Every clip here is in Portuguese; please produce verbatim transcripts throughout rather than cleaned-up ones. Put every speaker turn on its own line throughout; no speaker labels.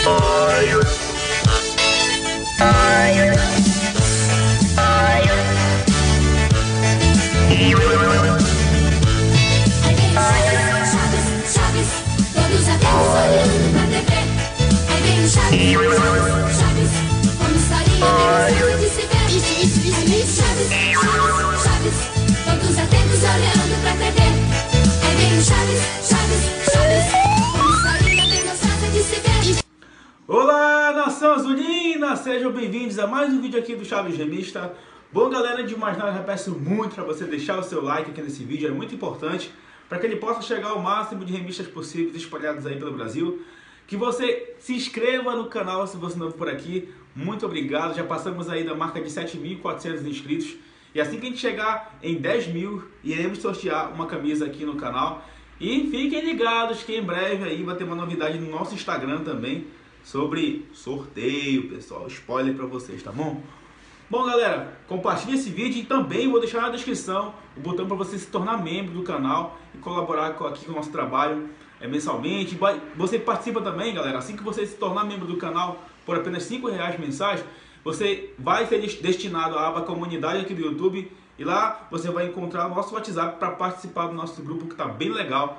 Olá, nação azulina! Sejam bem-vindos a mais um vídeo aqui do Chaves Remista. Bom, galera, de mais nada, eu peço muito para você deixar o seu like aqui nesse vídeo, é muito importante para que ele possa chegar ao máximo de remistas possíveis espalhados aí pelo Brasil. Que você se inscreva no canal se você não for por aqui. Muito obrigado, já passamos aí da marca de sete mil e quatrocentos inscritos. E assim que a gente chegar em dez mil, iremos sortear uma camisa aqui no canal. E fiquem ligados que em breve aí vai ter uma novidade no nosso Instagram também sobre sorteio, pessoal. Spoiler para vocês, tá bom? Bom, galera, compartilhe esse vídeo e também vou deixar na descrição o botão para você se tornar membro do canal e colaborar com, aqui com o nosso trabalho é, mensalmente. Você participa também, galera, assim que você se tornar membro do canal por apenas cinco reais mensais, você vai ser destinado à aba comunidade aqui do YouTube e lá você vai encontrar o nosso WhatsApp para participar do nosso grupo que está bem legal.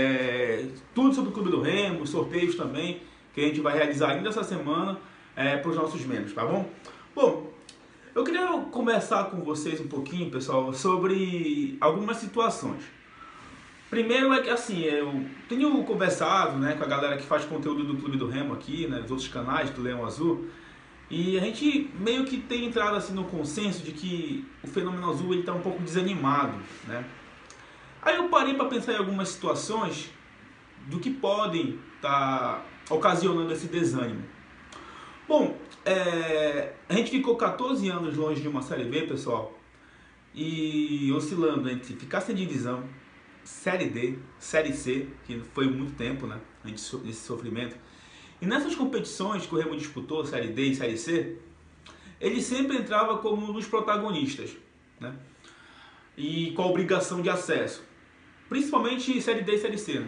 É, tudo sobre o Clube do Remo, sorteios também, que a gente vai realizar ainda essa semana é, para os nossos membros, tá bom? Bom, eu queria conversar com vocês um pouquinho, pessoal, sobre algumas situações. Primeiro é que assim, eu tenho conversado, né, com a galera que faz conteúdo do Clube do Remo aqui, né, dos outros canais do Leão Azul, e a gente meio que tem entrado assim no consenso de que o Fenômeno Azul ele está um pouco desanimado, né? Aí eu parei para pensar em algumas situações do que podem estar tá ocasionando esse desânimo. Bom, é, a gente ficou quatorze anos longe de uma Série B, pessoal, e oscilando entre ficar sem divisão, Série D, Série C, que foi muito tempo, né, esse sofrimento. E nessas competições que o Remo disputou, Série D e Série C, ele sempre entrava como um dos protagonistas, né, e com a obrigação de acesso, principalmente Série D e Série C, né?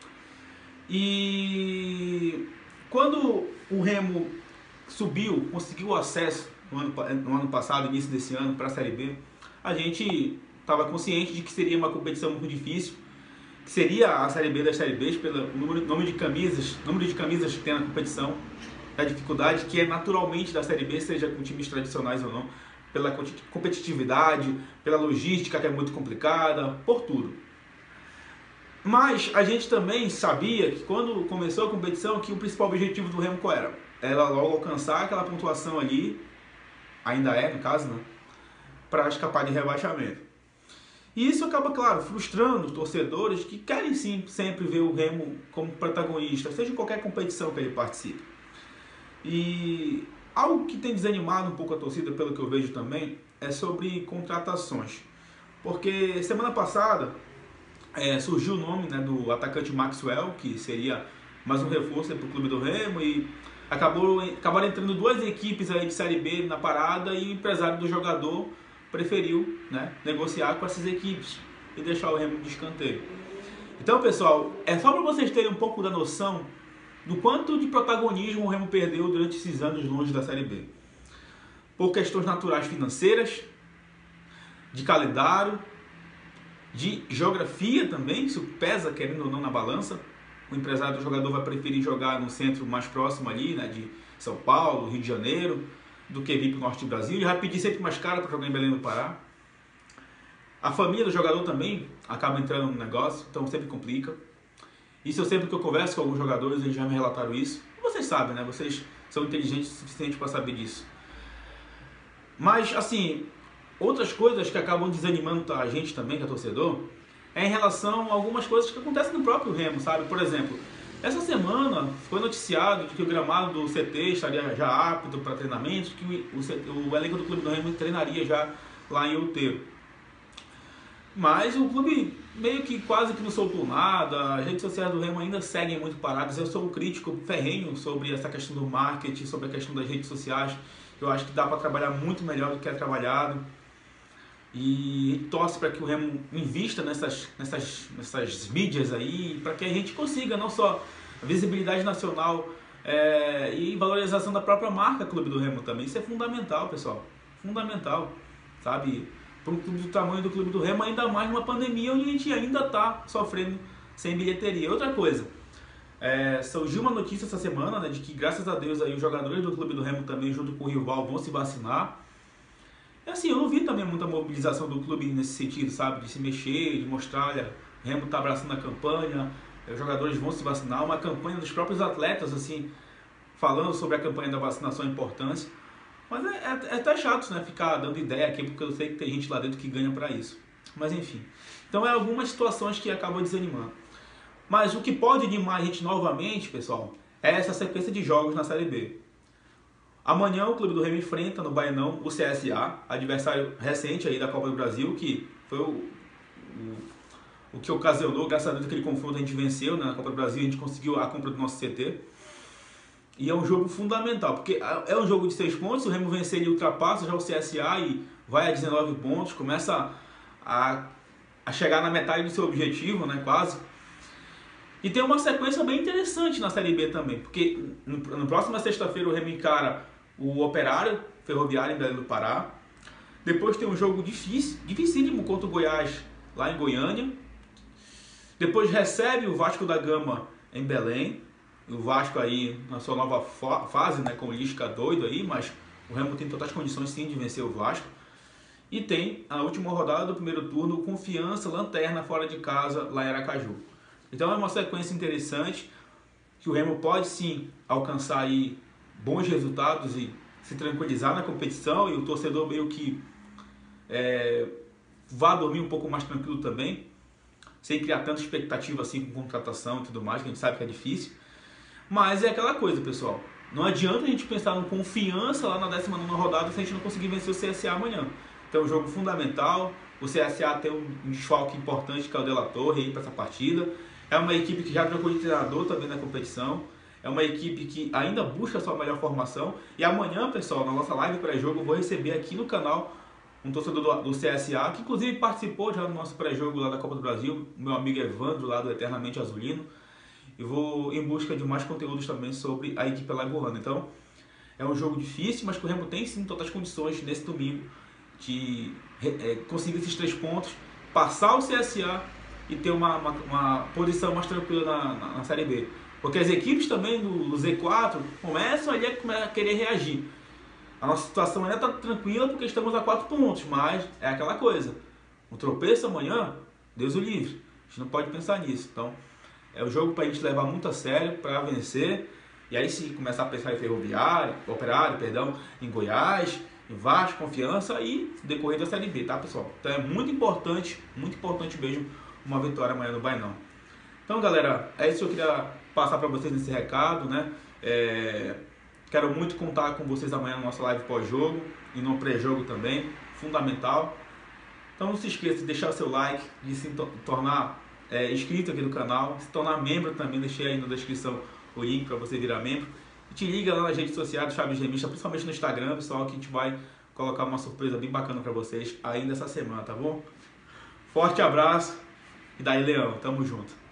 E quando o Remo subiu, conseguiu o acesso no ano, no ano passado, início desse ano, para a Série B, a gente estava consciente de que seria uma competição muito difícil, que seria a Série B das Série Bs, pelo número, número de camisas, número de camisas que tem na competição, a dificuldade que é naturalmente da Série B, seja com times tradicionais ou não, pela competitividade, pela logística que é muito complicada, por tudo. Mas a gente também sabia que quando começou a competição, que o principal objetivo do Remo qual era? Era logo alcançar aquela pontuação ali, ainda é no caso, né, para escapar de rebaixamento. E isso acaba, claro, frustrando os torcedores que querem sim sempre ver o Remo como protagonista, seja em qualquer competição que ele participe. E algo que tem desanimado um pouco a torcida, pelo que eu vejo também, é sobre contratações. Porque semana passada é, surgiu o nome, né, do atacante Maxwell, que seria mais um reforço para o Clube do Remo, e acabou, acabaram entrando duas equipes aí de Série B na parada e o empresário do jogador preferiu, né, negociar com essas equipes e deixar o Remo de escanteio. Então, pessoal, é só para vocês terem um pouco da noção do quanto de protagonismo o Remo perdeu durante esses anos longe da Série B. Por questões naturais financeiras, de calendário, de geografia também, isso pesa, querendo ou não, na balança. O empresário do jogador vai preferir jogar no centro mais próximo ali, né, de São Paulo, Rio de Janeiro, do que vir para o norte do Brasil. Ele vai pedir sempre mais caro para jogar em Belém do Pará. A família do jogador também acaba entrando no negócio, então sempre complica. Isso eu sempre que eu converso com alguns jogadores, eles já me relataram isso. Vocês sabem, né? Vocês são inteligentes o suficiente para saber disso. Mas, assim, outras coisas que acabam desanimando a gente também, que é torcedor, é em relação a algumas coisas que acontecem no próprio Remo, sabe? Por exemplo, essa semana foi noticiado que o gramado do C T estaria já apto para treinamentos, que o, o, o elenco do Clube do Remo treinaria já lá em Outeiro. Mas o clube meio que quase que não soltou nada, as redes sociais do Remo ainda seguem muito paradas. Eu sou um crítico ferrenho sobre essa questão do marketing, sobre a questão das redes sociais. Eu acho que dá para trabalhar muito melhor do que é trabalhado. E torce para que o Remo invista nessas, nessas, nessas mídias aí, para que a gente consiga não só a visibilidade nacional É, e valorização da própria marca Clube do Remo também. Isso é fundamental, pessoal. Fundamental, sabe? Para um clube do tamanho do Clube do Remo, ainda mais numa pandemia onde a gente ainda está sofrendo sem bilheteria. Outra coisa, é, surgiu uma notícia essa semana, né, de que graças a Deus aí os jogadores do Clube do Remo também, junto com o rival, vão se vacinar. E assim, eu não vi também muita mobilização do clube nesse sentido, sabe? De se mexer, de mostrar, olha, o Remo está abraçando a campanha, os jogadores vão se vacinar, uma campanha dos próprios atletas, assim, falando sobre a campanha da vacinação, a importância. Mas é, é, é até chato, né, ficar dando ideia aqui, porque eu sei que tem gente lá dentro que ganha para isso. Mas enfim, então é algumas situações que acabam desanimando. Mas o que pode animar a gente novamente, pessoal, é essa sequência de jogos na Série B. Amanhã o Clube do Remo enfrenta no Baianão o C S A, adversário recente aí da Copa do Brasil, que foi o, o, o que ocasionou, graças a Deus, aquele confronto a gente venceu, né, na Copa do Brasil, a gente conseguiu a compra do nosso C T. E é um jogo fundamental, porque é um jogo de seis pontos, o Remo vencer ele ultrapassa já o C S A e vai a dezenove pontos, começa a, a chegar na metade do seu objetivo, né, quase. E tem uma sequência bem interessante na Série B também, porque no, no próxima sexta-feira o Remo encara o Operário Ferroviário em Belém do Pará. Depois tem um jogo difícil, dificílimo contra o Goiás lá em Goiânia. Depois recebe o Vasco da Gama em Belém. O Vasco aí na sua nova fase, né, com o Lisca doido aí, mas o Remo tem totais condições sim de vencer o Vasco. E tem a última rodada do primeiro turno, Confiança, Lanterna fora de casa lá em Aracaju. Então é uma sequência interessante que o Remo pode sim alcançar aí bons resultados e se tranquilizar na competição, e o torcedor meio que é, vá dormir um pouco mais tranquilo também, sem criar tanta expectativa assim com contratação e tudo mais, que a gente sabe que é difícil. Mas é aquela coisa, pessoal, não adianta a gente pensar no Confiança lá na décima nona rodada se a gente não conseguir vencer o C S A amanhã. Então é um jogo fundamental, o C S A tem um desfalque importante que é o De La Torre aí para essa partida. É uma equipe que já trocou de treinador também na competição. É uma equipe que ainda busca a sua melhor formação. E amanhã, pessoal, na nossa live pré-jogo, eu vou receber aqui no canal um torcedor do, do C S A, que inclusive participou já do nosso pré-jogo lá da Copa do Brasil, meu amigo Evandro, lá do Eternamente Azulino. E vou em busca de mais conteúdos também sobre a equipe alagoana. Então, é um jogo difícil, mas que o Remo tem sim todas as condições nesse domingo de é, conseguir esses três pontos, passar o C S A e ter uma, uma, uma posição mais tranquila na, na, na Série B. Porque as equipes também do, do Z quatro começam ali a querer reagir. A nossa situação ainda está tranquila porque estamos a quatro pontos, mas é aquela coisa. Um tropeço amanhã, Deus o livre. A gente não pode pensar nisso. Então, é o jogo para a gente levar muito a sério, para vencer. E aí sim, começar a pensar em Ferroviário, Operário, perdão, em Goiás, em Vasco, Confiança e decorrer da Série B, tá, pessoal? Então é muito importante, muito importante mesmo uma vitória amanhã no Bainão. Então, galera, é isso que eu queria passar para vocês nesse recado, né? É... Quero muito contar com vocês amanhã na nossa live pós-jogo e no pré-jogo também, fundamental. Então não se esqueça de deixar o seu like, de se tornar é, inscrito aqui no canal, se tornar membro também, deixei aí na descrição o link para você virar membro. E te liga lá nas redes sociais do Chaves Remista, principalmente no Instagram, pessoal, que a gente vai colocar uma surpresa bem bacana para vocês ainda essa semana, tá bom? Forte abraço e daí, Leão, tamo junto.